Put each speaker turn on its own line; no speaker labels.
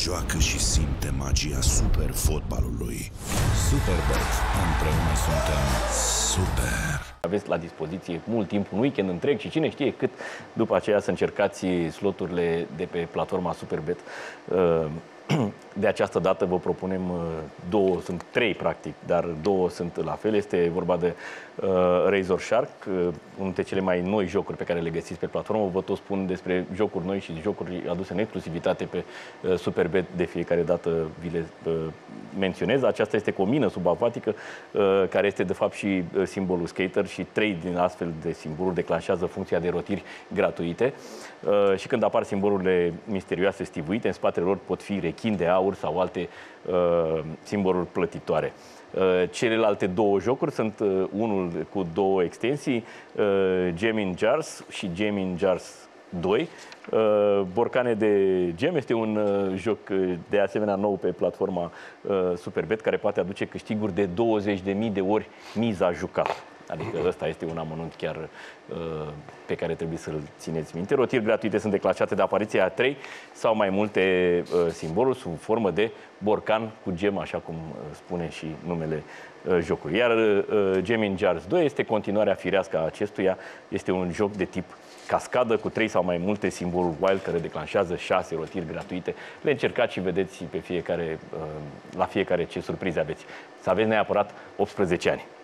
Joacă și simte magia super fotbalului.
Superbet. Împreună suntem
super.
Aveți la dispoziție mult timp, un weekend întreg și cine știe cât după aceea să încercați sloturile de pe platforma Superbet. De această dată vă propunem două, sunt trei practic, dar două sunt la fel. Este vorba de Razor Shark, unul dintre cele mai noi jocuri pe care le găsiți pe platformă. Vă tot spun despre jocuri noi și jocuri aduse în exclusivitate pe Superbet. De fiecare dată vi le menționez. Aceasta este cu o mină subacvatică, care este de fapt și simbolul skater, și 3 din astfel de simboluri declanșează funcția de rotiri gratuite. Și când apar simbolurile misterioase stivuite, în spatele lor pot fi rechin de aur sau alte simboluri plătitoare. Celelalte două jocuri sunt unul cu două extensii, Gem in Jars și Gem in Jars 2. Borcane de gem este un joc de asemenea nou pe platforma Superbet, care poate aduce câștiguri de 20.000 de ori miza jucată. Adică ăsta este un amănunt chiar pe care trebuie să-l țineți minte. Rotiri gratuite sunt declanșate de apariția a 3 sau mai multe simboluri sub formă de borcan cu gem, așa cum spune și numele jocului. Iar Gem in Jars 2 este continuarea firească a acestuia. Este un joc de tip cascadă cu 3 sau mai multe simboluri wild care declanșează 6 rotiri gratuite. Le încercați și vedeți pe fiecare, la fiecare ce surprize aveți. Să aveți neapărat 18 ani.